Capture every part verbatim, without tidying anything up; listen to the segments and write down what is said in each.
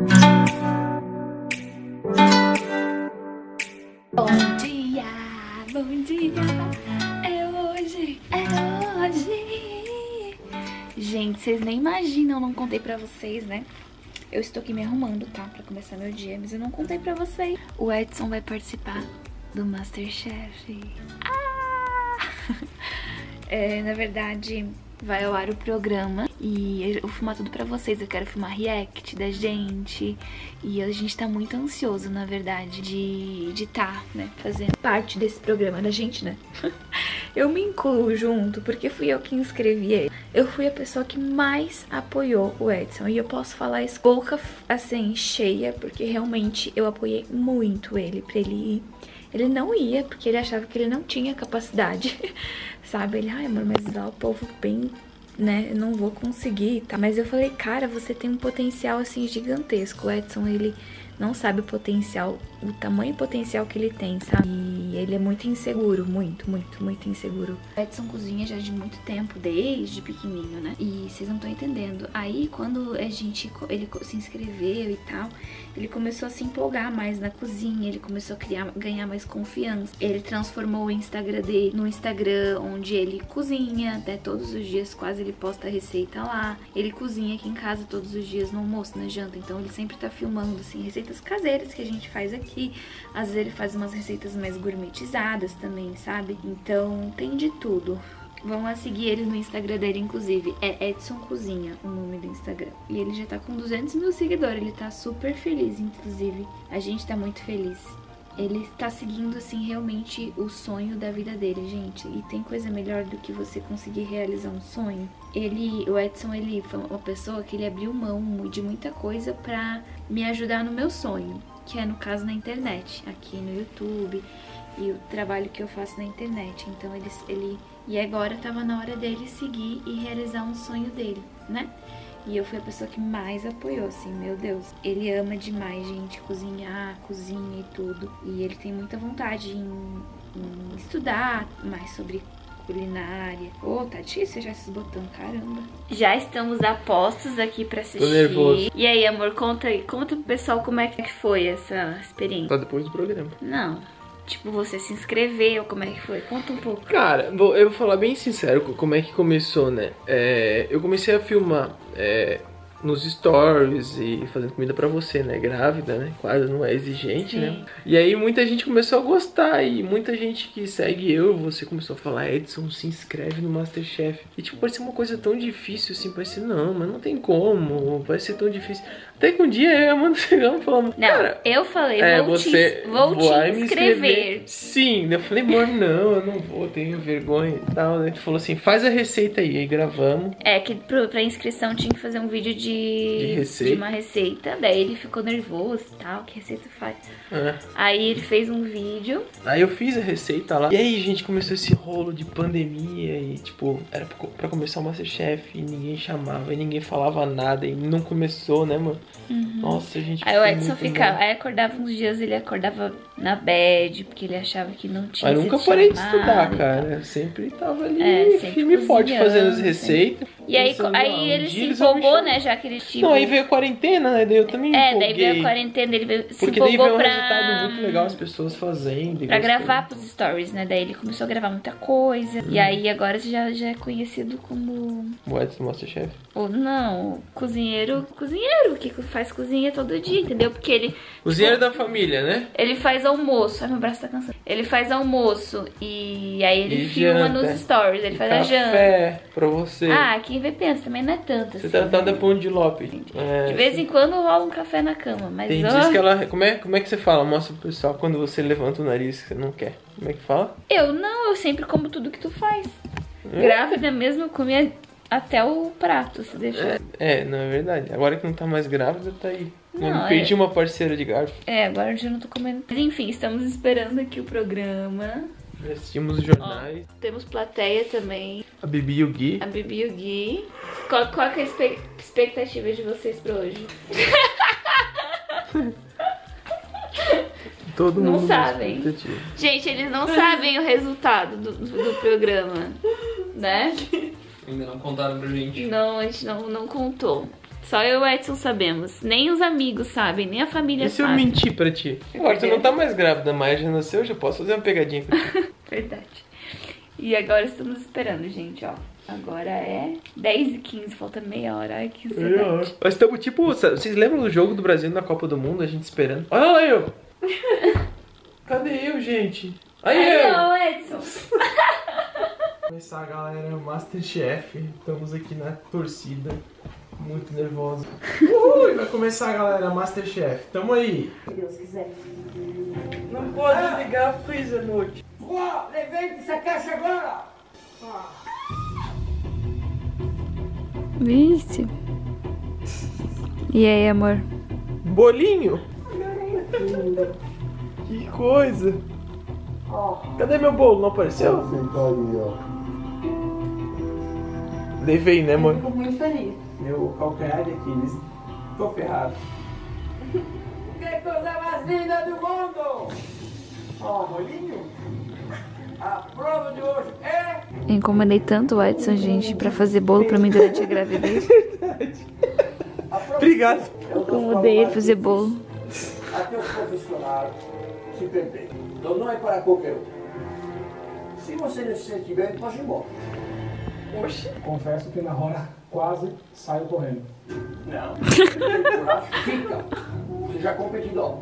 Bom dia, bom dia, é hoje, é hoje. Gente, vocês nem imaginam, eu não contei pra vocês, né? Eu estou aqui me arrumando, tá? Pra começar meu dia, mas eu não contei pra vocês. O Edson vai participar do Masterchef. Ah! É, na verdade, vai ao ar o programa e eu vou filmar tudo pra vocês. Eu quero filmar react da gente e a gente tá muito ansioso, na verdade, de de tá, né, fazendo parte desse programa da gente, né? Eu me incluo junto porque fui eu que inscrevi ele. Eu fui a pessoa que mais apoiou o Edson e eu posso falar isso boca assim, cheia, porque realmente eu apoiei muito ele pra ele ir. Ele não ia, porque ele achava que ele não tinha capacidade, sabe? Ele, ai amor, mas lá o povo bem, né, eu não vou conseguir, tá? Mas eu falei, cara, você tem um potencial, assim, gigantesco. O Edson, ele não sabe o potencial, o tamanho potencial que ele tem, sabe? E ele é muito inseguro, muito, muito, muito inseguro. O Edson cozinha já de muito tempo, desde pequenininho, né? E vocês não estão entendendo. Aí, quando a gente, ele se inscreveu e tal, ele começou a se empolgar mais na cozinha, ele começou a criar, ganhar mais confiança. Ele transformou o Instagram dele no Instagram onde ele cozinha, até todos os dias quase ele posta receita lá. Ele cozinha aqui em casa todos os dias no almoço, na janta, então ele sempre tá filmando, assim, receitas caseiras que a gente faz aqui. Às vezes ele faz umas receitas mais gourmetizadas também, sabe? Então tem de tudo. Vão lá seguir ele no Instagram dele, inclusive. É Edson Cozinha, o nome do Instagram. E ele já tá com duzentos mil seguidores. Ele tá super feliz, inclusive. A gente tá muito feliz. Ele tá seguindo, assim, realmente o sonho da vida dele, gente. E tem coisa melhor do que você conseguir realizar um sonho? Ele, o Edson, ele foi uma pessoa que ele abriu mão de muita coisa pra me ajudar no meu sonho. Que é, no caso, na internet. Aqui no YouTube. E o trabalho que eu faço na internet. Então, ele... ele E agora tava na hora dele seguir e realizar um sonho dele, né? E eu fui a pessoa que mais apoiou, assim, meu Deus. Ele ama demais, gente, cozinhar, cozinha e tudo. E ele tem muita vontade em, em estudar mais sobre culinária. Ô, oh, tá difícil já esses botões, caramba. Já estamos a postos aqui pra assistir. Tô nervoso. E aí, amor, conta aí, conta pro pessoal como é que foi essa experiência. Só depois do programa. Não. Tipo, você se inscreveu, como é que foi? Conta um pouco. Cara, vou, eu vou falar bem sincero como é que começou, né? É, eu comecei a filmar é, nos stories e fazendo comida pra você, né? Grávida, né? Quase não é exigente, sim, né? E aí muita gente começou a gostar e muita gente que segue eu, você começou a falar, Edson, se inscreve no Masterchef. E tipo, parecia uma coisa tão difícil assim, parecia, não, mas não tem como, vai ser tão difícil. Até que um dia eu e a Amanda chegamos e falamos, não, cara, eu falei, é, vou, você te, vou te inscrever. inscrever. Sim, eu falei, amor, não, eu não vou, tenho vergonha e tal. Né? Ele falou assim, faz a receita aí, aí gravamos. É, que pro, pra inscrição tinha que fazer um vídeo de, de, receita. de uma receita, daí ele ficou nervoso e tal, que receita faz? É. Aí ele fez um vídeo. Aí eu fiz a receita lá, e aí, gente, começou esse rolo de pandemia e, tipo, era pra, pra começar o Masterchef e ninguém chamava, e ninguém falava nada, e não começou, né, mano? Uhum. Nossa, gente. Aí o Edson ficava, aí acordava uns dias, ele acordava na bad, porque ele achava que não tinha. Mas nunca parei de estudar, cara. Eu sempre tava ali, é, firme e forte, fazendo as receitas. E aí, aí ele se empolgou, né, já que ele tipo... Não, aí veio a quarentena, né, daí eu também me É, empolguei. daí veio a quarentena, ele veio, se porque empolgou daí veio um pra... resultado muito legal, as pessoas fazendo. Pra gravar pros stories, né, daí ele começou a gravar muita coisa. Hum. E aí agora já, já é conhecido como... O Edson Masterchef? Ou não, cozinheiro, cozinheiro, que faz cozinha todo dia, entendeu? Porque ele... Cozinheiro tipo, da família, né? Ele faz almoço, ai meu braço tá cansado. Ele faz almoço e aí ele e filma janta. nos stories, ele e faz a janta. Café pra você. Ah, quem vê pensa, também não é tanto Você assim. tá tratando pão de Lopes. É, de vez em quando rola um café na cama, mas... Tem ó... dias que ela... Como é, como é que você fala? Mostra pro pessoal quando você levanta o nariz que você não quer. Como é que fala? Eu não, eu sempre como tudo que tu faz. É. Grávida mesmo, eu comia até o prato, se deixar. É, é, não é verdade. Agora que não tá mais grávida, tá aí. Não, eu perdi é... uma parceira de garfo. É, agora eu já não tô comendo. Mas enfim, estamos esperando aqui o programa. Já assistimos os jornais. Ó, temos plateia também. A Bibi e o Gui. A Bibi e o Gui. Qual, qual é a espe expectativa de vocês pra hoje? Todo não mundo sabem. Gente, eles não sabem o resultado do, do programa, né? Ainda não contaram pra gente. Não, a gente não, não contou. Só eu e o Edson sabemos. Nem os amigos sabem, nem a família sabe. E se eu sabe. mentir pra ti? Agora, tu não tá mais grávida, mas já nasceu, eu já posso fazer uma pegadinha contigo. Verdade. E agora estamos esperando, gente, ó. Agora é dez e quinze, falta meia hora. Ai, que ansiedade. Nós estamos tipo... Vocês lembram do jogo do Brasil na Copa do Mundo? A gente esperando. Olha lá eu! Cadê eu, gente? Aí, Aí eu! ó, Edson! Começar, galera, Masterchef. Estamos aqui na torcida. Muito nervosa. Uhul! Vai começar, galera, Masterchef. Tamo aí. Se Deus quiser. Não pode desligar a freezer noite. Ó, levei essa caixa agora! Vixe. E aí, amor? Bolinho? Que coisa. Cadê meu bolo? Não apareceu? Levei, né, mãe? Fico muito feliz. Meu calcanhar de Aquiles. Tô ferrado. Que coisa mais linda do mundo! Ó, bolinho. A prova de hoje é... Eu incomodei tanto o Edson, gente, pra fazer bolo pra mim durante a gravidez. Obrigado. Incomodei ele fazer bolo. Até os profissionais se perderem. Então não é para qualquer um. Se você não se sente bem, pode ir embora. Oxi. Confesso que na hora quase saio correndo. Não. Fica. Você já é competidor.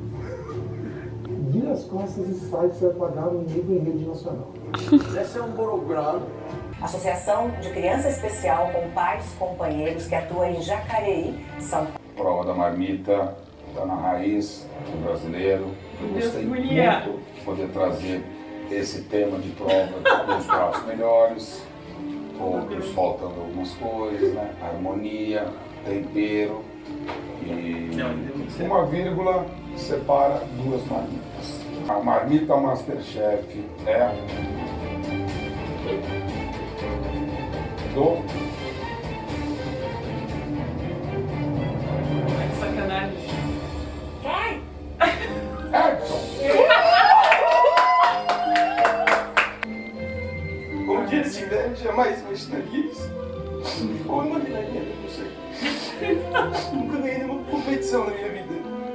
Vira as costas e sai que você vai pagar um amigo em rede nacional. Esse é um programa. Associação de Criança Especial com Pais Companheiros que atua em Jacareí, São Paulo. Prova da marmita, tá na raiz do brasileiro. Eu gostei muito de poder trazer esse tema de prova com os pratos melhores, outros faltando algumas coisas, né? Harmonia, tempero e uma vírgula separa duas marmitas. A marmita Masterchef é do Sacanagem. Edson. Como dia de tiver, jamais imaginaria isso. Ou imaginaria, não sei. Nunca ganhei nenhuma competição na minha vida.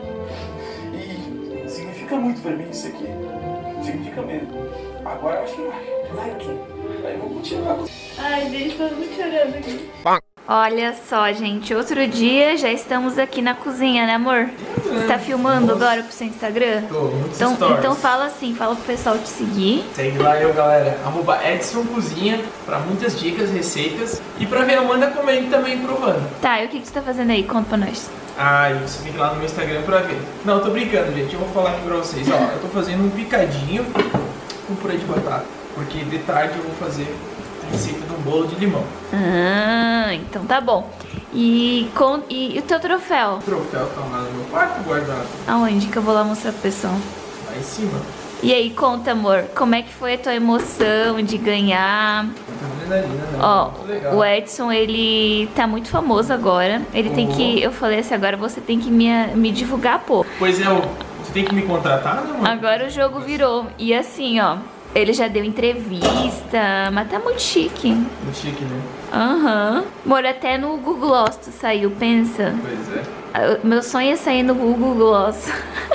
E significa muito pra mim isso aqui. Significa mesmo. Agora eu acho que vai. Vai o quê? Aí eu vou continuar. Ai, gente, todo mundo chorando aqui. Olha só, gente, outro dia já estamos aqui na cozinha, né, amor? Você tá filmando agora pro seu Instagram? Tô, muitos Então, stories. então fala assim, fala pro pessoal te seguir. Segue lá eu, galera, arroba Edson Cozinha, pra muitas dicas, receitas. E pra ver a Amanda comendo também provando. Tá, e o que, que você tá fazendo aí? Conta pra nós. Ah, e você tem que ir lá no meu Instagram pra ver. Não, tô brincando, gente, eu vou falar aqui pra vocês. Ó, eu tô fazendo um picadinho com purê de batata. Porque de tarde eu vou fazer a receita de um bolo de limão. Ah, então tá bom. E, com, e, e o teu troféu? O troféu tá lá no meu quarto guardado. Aonde que eu vou lá mostrar pro pessoal? Lá em cima. E aí, conta, amor, como é que foi a tua emoção de ganhar? Adrenalina, né? Ó, Muito legal. o Edson, ele tá muito famoso agora. Ele tem que, eu falei assim, agora você tem que me, me divulgar, pô. Pois é, você tem que me contratar, né, mano? Agora o jogo virou. E assim, ó, ele já deu entrevista, mas tá muito chique. Muito chique, né? Aham. Uhum. Amor, até no Google Gloss tu saiu, pensa. Pois é. Ah, meu sonho é sair no Google Gloss.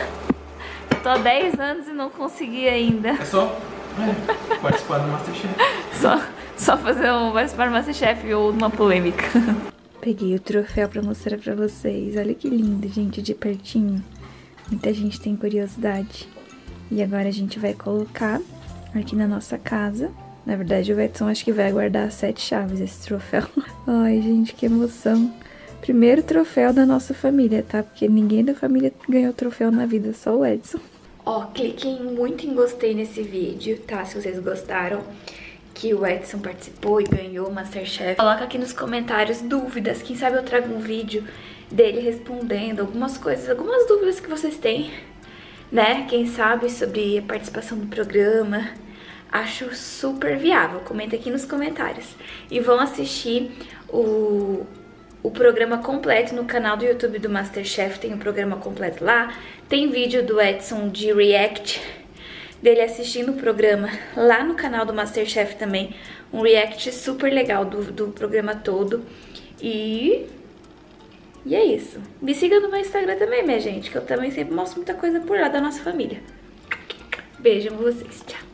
Tô há dez anos e não consegui ainda. É só é, participar do Masterchef. Só, só fazer um participar do Masterchef ou uma polêmica. Peguei o troféu pra mostrar pra vocês. Olha que lindo, gente, de pertinho. Muita gente tem curiosidade. E agora a gente vai colocar aqui na nossa casa. Na verdade, o Edson acho que vai guardar as sete chaves esse troféu. Ai, gente, que emoção. Primeiro troféu da nossa família, tá? Porque ninguém da família ganhou troféu na vida, só o Edson. Ó, cliquem muito em gostei nesse vídeo, tá? Se vocês gostaram que o Edson participou e ganhou o Masterchef. Coloca aqui nos comentários dúvidas. Quem sabe eu trago um vídeo dele respondendo algumas coisas, algumas dúvidas que vocês têm, né? Quem sabe sobre a participação do programa. Acho super viável. Comenta aqui nos comentários. E vão assistir o... o programa completo no canal do YouTube do Masterchef, tem o programa completo lá. Tem vídeo do Edson de react, dele assistindo o programa lá no canal do Masterchef também. Um react super legal do, do programa todo. E E é isso. Me siga no meu Instagram também, minha gente, que eu também sempre mostro muita coisa por lá da nossa família. Beijo pra vocês. Tchau.